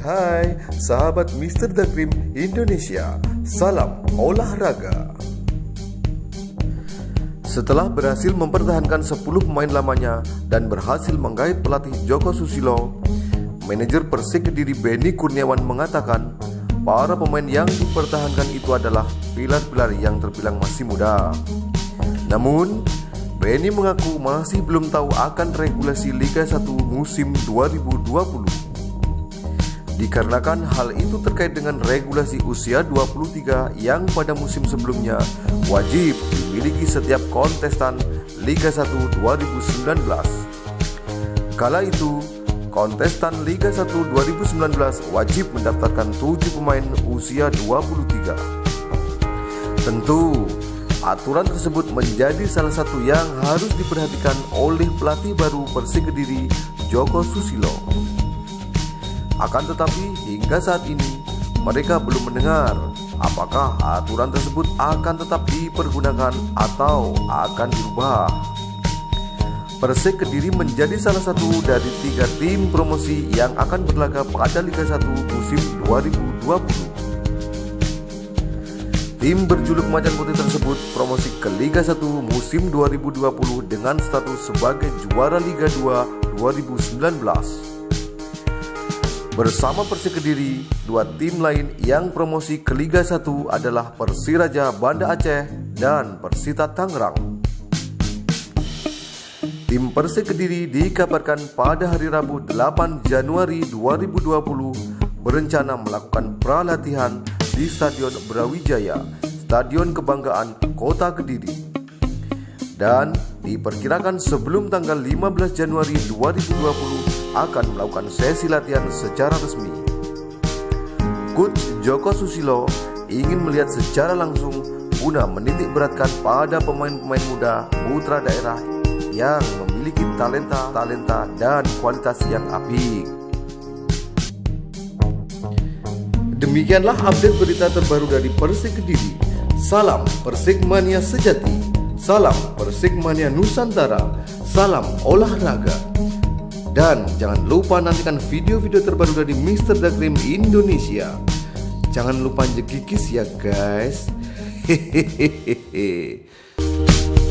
Hai sahabat Mr. Dagrim Indonesia, salam olahraga. Setelah berhasil mempertahankan 10 pemain lamanya dan berhasil menggait pelatih Joko Susilo, manajer Persik Kediri Benny Kurniawan mengatakan para pemain yang dipertahankan itu adalah pilar-pilar yang terbilang masih muda. Namun, Benny mengaku masih belum tahu akan regulasi Liga 1 musim 2020. Dikarenakan hal itu terkait dengan regulasi usia 23 yang pada musim sebelumnya wajib dimiliki setiap kontestan Liga 1 2019. Kala itu, kontestan Liga 1 2019 wajib mendaftarkan 7 pemain usia 23. Tentu, aturan tersebut menjadi salah satu yang harus diperhatikan oleh pelatih baru Persik Kediri, Joko Susilo. Akan tetapi hingga saat ini mereka belum mendengar apakah aturan tersebut akan tetap dipergunakan atau akan dirubah. Persik Kediri menjadi salah satu dari 3 tim promosi yang akan berlaga pada Liga 1 musim 2020. Tim berjuluk Macan Putih tersebut promosi ke Liga 1 musim 2020 dengan status sebagai juara Liga 2 2019. Bersama Persik Kediri, 2 tim lain yang promosi ke Liga 1 adalah Persiraja Banda Aceh dan Persita Tangerang. Tim Persik Kediri dikabarkan pada hari Rabu 8 Januari 2020 berencana melakukan pralatihan di Stadion Brawijaya, Stadion Kebanggaan Kota Kediri. Dan diperkirakan sebelum tanggal 15 Januari 2020 akan melakukan sesi latihan secara resmi. Coach Joko Susilo ingin melihat secara langsung guna menitik beratkan pada pemain-pemain muda putra daerah yang memiliki talenta dan kualitas yang apik. Demikianlah update berita terbaru dari Persik Kediri. Salam Persik Mania sejati. Salam Persik Mania Nusantara. Salam olahraga. Dan jangan lupa nantikan video-video terbaru dari Mr. Dagrim Indonesia. Jangan lupa jegikis ya guys. Hehehehe.